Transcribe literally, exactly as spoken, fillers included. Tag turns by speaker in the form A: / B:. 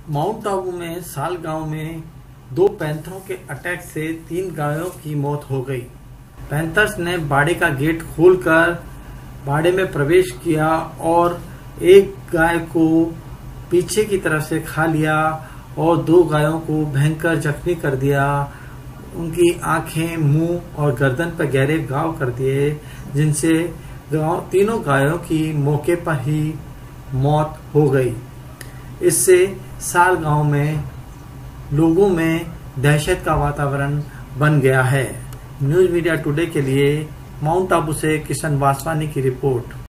A: Mount Abu में साल गांव में दो पैंथरों के अटैक से तीन गायों की मौत हो गई। पैंथर्स ने बाड़े का गेट खोलकर बाड़े में प्रवेश किया और एक गाय को पीछे की तरफ से खा लिया और दो गायों को भयंकर जख्मी कर दिया। उनकी आंखें, मुंह और गर्दन पर गहरे घाव कर दिए, जिनसे तीनों गायों की मौके पर ही मौत हो गई। इससे साल गांव में लोगों में दहशत का वातावरण बन गया है। न्यूज मीडिया टुडे के लिए माउंट आबू से किशन वासवानी की रिपोर्ट।